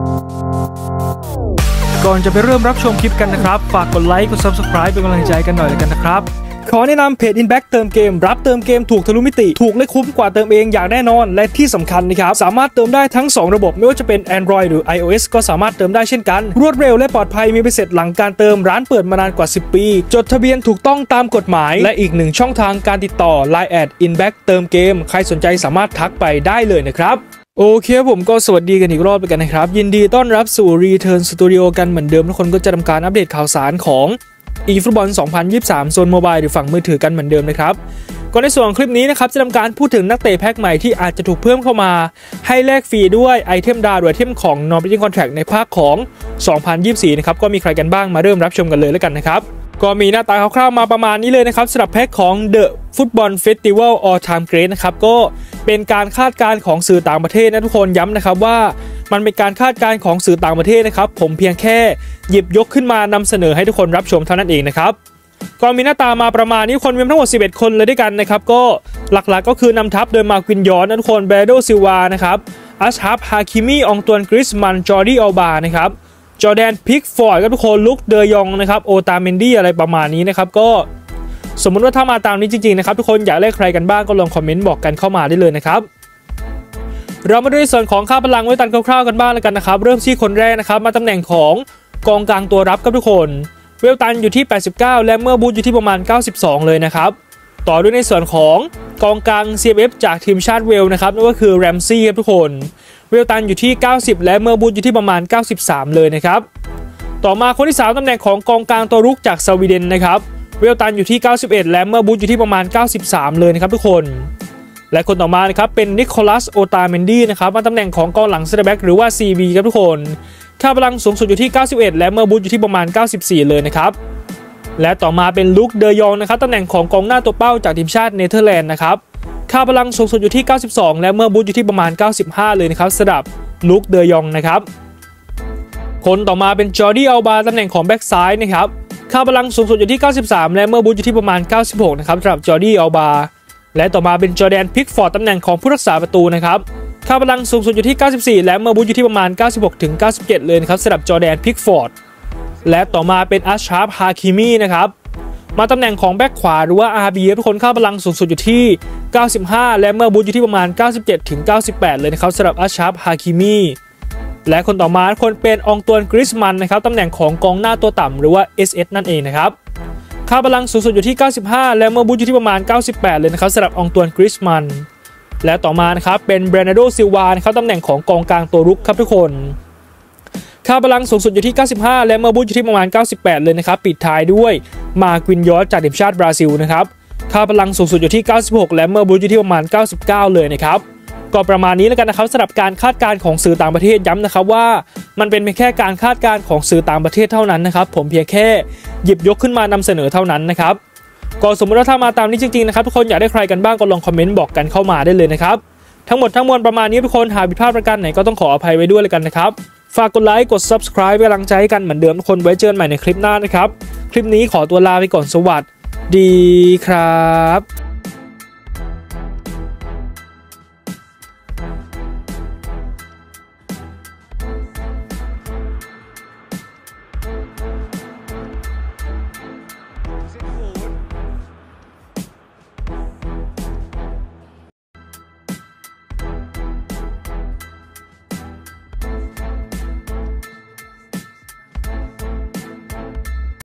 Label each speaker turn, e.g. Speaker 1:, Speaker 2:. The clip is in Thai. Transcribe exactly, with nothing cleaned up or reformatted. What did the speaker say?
Speaker 1: ก่อนจะไปเริ่มรับชมคลิปกันนะครับฝากกดไลค์กด ซับสไครบ์ เป็นกำลังใจกันหน่อยเลยกันนะครับขอแนะนำเพจ Inback เติมเกมรับเติมเกมถูกทะลุมิติถูกและคุ้มกว่าเติมเองอย่างแน่นอนและที่สำคัญนะครับสามารถเติมได้ทั้งสองระบบไม่ว่าจะเป็น Android หรือ iOS ก็สามารถเติมได้เช่นกันรวดเร็วและปลอดภัยมีใบเสร็จหลังการเติมร้านเปิดมานานกว่าสิบปีจดทะเบียนถูกต้องตามกฎหมายและอีกหนึ่งช่องทางการติดต่อ ไลน์ แอด Inback เติมเกมใครสนใจสามารถทักไปได้เลยนะครับโอเคผมก็สวัสดีกันอีกรอบไปกันนะครับยินดีต้อนรับสู่ Return Studio กันเหมือนเดิมทุกคนก็จะทำการอัปเดตข่าวสารของeFootball สองพันยี่สิบสามโซนโมบายหรือฝั่งมือถือกันเหมือนเดิมนะครับก่อนในส่วนของคลิปนี้นะครับจะทำการพูดถึงนักเตะแพ็คใหม่ที่อาจจะถูกเพิ่มเข้ามาให้แลกฟรีด้วยไอเทมดาวหรือไอเทมของ Non-Binding Contract ในภาคของสองพันยี่สิบสี่นะครับก็มีใครกันบ้างมาเริ่มรับชมกันเลยแล้วกันนะครับก็มีหน้าตาคร่าวๆมาประมาณนี้เลยนะครับสำหรับแพ็คของ The Football Festival All Time Great นะครับก็เป็นการคาดการณ์ของสื่อต่างประเทศนะทุกคนย้ำนะครับว่ามันเป็นการคาดการณ์ของสื่อต่างประเทศนะครับผมเพียงแค่หยิบยกขึ้นมานำเสนอให้ทุกคนรับชมเท่านั้นเองนะครับก็มีหน้าตามาประมาณนี้คนมีทั้งหมดสิบเอ็ดคนเลยด้วยกันนะครับก็หลักๆก็คือนำทัพโดยมาร์ควินยอนนะทุกคนเบโดซิลวานะครับอัชฮับฮาคิมีองตวนกริสมันจอร์ดี้อัลบานะครับจอร์แดนพิกฟอร์ดก็ทุกคนลุคเดยองนะครับโอตาเมนดี้อะไรประมาณนี้นะครับก็สมมติว่าถ้ามาตามนี้จริงๆนะครับทุกคนอยากเลือกใครกันบ้างก็ลองคอมเมนต์บอกกันเข้ามาได้เลยนะครับเรามาดูในส่วนของค่าพลังไว้ตันคร่าวๆกันบ้างแล้วกันนะครับเริ่มที่คนแรกนะครับมาตำแหน่งของกองกลางตัวรับครับทุกคนเวลตันอยู่ที่แปดสิบเก้าและเมื่อบูทอยู่ที่ประมาณเก้าสิบสองเลยนะครับต่อด้วยในส่วนของกองกลาง ซี เอฟ เอฟ จากทีมชาติเวลนะครับนั่นก็คือแรมซี่ครับทุกคนเวลตันอยู่ที่เก้าสิบและเมื่อบูทอยู่ที่ประมาณเก้าสิบสามเลยนะครับต่อมาคนที่สามตำแหน่งของกองกลางตัวรุกจากสวีเดนนะครับเวลตันอยู่ที่เก้าสิบเอ็ดและเมื่อบูทอยู่ที่ประมาณเก้าสิบสามเลยนะครับทุกคนและคนต่อมานะครับเป็นนิโคลัสโอตาเมนดี้นะครับมาตำแหน่งของกองหลังเซนเตอร์แบ็กหรือว่า ซี บี ครับทุกคนค่าพลังสูงสุดอยู่ที่เก้าสิบเอ็ดและเมื่อบูทอยู่ที่ประมาณเก้าสิบสี่เลยนะครับและต่อมาเป็นลุคเดยองนะครับตำแหน่งของกองหน้าตัวเป้าจากทีมชาติเนเธอร์แลนด์นะครับค่าพลังสูงสุดอยู่ที่เก้าสิบสองและเมื่อบูทอยู่ที่ประมาณเก้าสิบห้าเลยนะครับสำหรับลุคเดยองนะครับคนต่อมาเป็นจอร์ดี้อัลบาตำแหน่งของแบ็กซ้ายนะครับค่าพลังสูงสุดอยู่ที่เก้าสิบสามและเมื่อบูทอยู่ที่ประมาณเก้าสิบหกนะครับสำหรับจอร์ดี้อัลบาและต่อมาเป็นจอร์แดนพิกฟอร์ดตำแหน่งของผู้รักษาประตูนะครับค่าพลังสูงสุดอยู่ที่เก้าสิบสี่และเมื่อบูทอยู่ที่ประมาณเก้าสิบหกถึงเก้าสิบเจ็ดเลยนะครับสำหรับจอร์แดนพิกฟอร์ดและต่อมาเป็นอัชฮาร์ฟฮาคิมีนะครับมาตำแหน่งของแบ็คขวาหรือว่า อาร์ บี ทุกคนค่าพลังสูงสุดอยู่ที่เก้าสิบห้าและเมื่อบูทอยู่ที่ประมาณเก้าสิบเจ็ดถึงเก้าสิบแปดเลยนะครับสำหรับอัชฮาร์ฟฮาคิมีและคนต่อมาคนเป็นองตวนกริสมันนะครับตำแหน่งของกองหน้าตัวต่ำหรือว่า เอส เอส นั่นเองนะครับค่าพลังสูงสุดอยู่ที่เก้าสิบห้าและเมื่อบูทอยู่ที่ประมาณเก้าสิบแปดเลยนะครับสำหรับองตวนกริสมันและต่อมานะครับเป็นเบรนาโดซิลวานะครับตำแหน่งของกองกลางตัวรุกครับทุกคนค่าพลังสูงสุดอยู่ที่เก้าสิบห้าและเมื่อบูทอยู่ที่ประมาณเก้าสิบแปดเลยนะครับปิดท้ายด้วยมาร์ควินยอร์จากทีมชาติบราซิลนะครับค่าพลังสูงสุดอยู่ที่เก้าสิบหกและเมื่อบูทอยู่ที่ประมาณเก้าสิบเก้าเลยนะครับก็ประมาณนี้แล้วกันนะครับสำหรับการคาดการณ์ของสื่อต่างประเทศย้ำนะครับว่ามันเป็นเพียงแค่การคาดการณ์ของสื่อต่างประเทศเท่านั้นนะครับผมเพียงแค่หยิบยกขึ้นมานำเสนอเท่านั้นนะครับก็สมมติว่าถ้ามาตามนี้จริงๆนะครับทุกคนอยากได้ใครกันบ้างก็ลองคอมเมนต์บอกกันเข้ามาได้เลยนะครับทั้งหมดทั้งมวลประมาณนี้ทุกคนหากผิดพลาดประการไหนก็ต้องขออภัยไว้ด้วยเลยกันนะครับฝากกดไลค์กด ซับสไครบ์ เป็นกำลังใจให้กันเหมือนเดิมทุกคนไว้เจอกันใหม่ในคลิปหน้านะครับคลิปนี้ขอตัวลาไปก่อนสวัสดีครับ